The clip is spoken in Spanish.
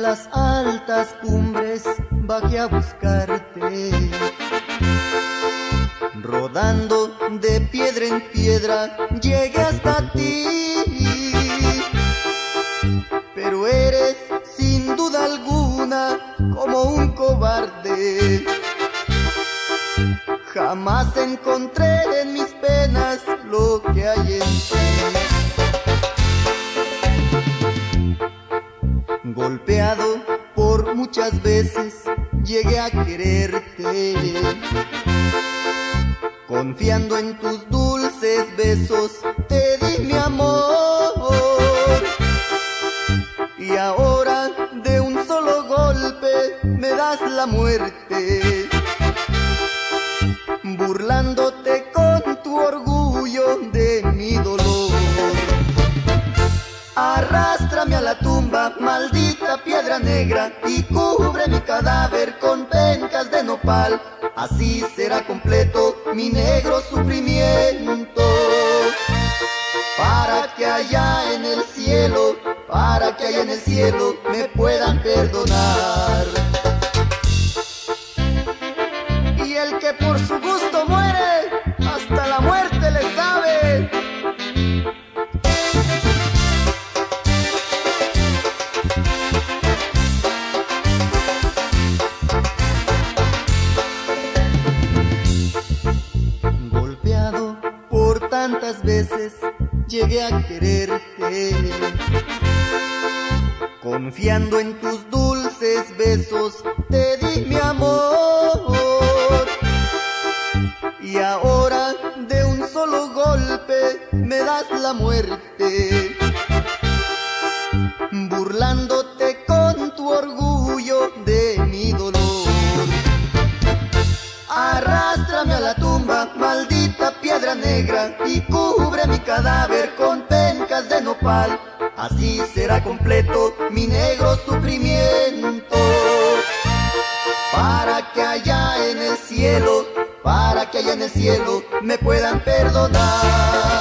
las altas cumbres bajé a buscarte, rodando de piedra en piedra llegué hasta ti. Pero eres sin duda alguna como un cobarde. Jamás encontré en mis penas lo que hay en ti. Golpeado por muchas veces llegué a quererte, confiando en tus dulces besos te di mi amor. Y ahora de un solo golpe me das la muerte, burlándote con tu orgullo de mi dolor. Arrástrame a la tumba, maldita piedra negra, y cubre mi cadáver con pencas de nopal. Así será completo mi negro sufrimiento, para que allá en el cielo, para que allá en el cielo me puedan perdonar. Y el que por su gusto muere, hasta la muerte le sabe. Golpeado por tantas veces llegué a quererte, confiando en tus dulces besos te di mi amor. Y ahora de un solo golpe me das la muerte, burlándote con tu orgullo de mi dolor. Arrástrame a la tumba, maldita piedra negra, y cubre mi cadáver con pencas de nopal. Así será completo mi negro sufrimiento, para que allá en el cielo, para que allá en el cielo me puedan perdonar.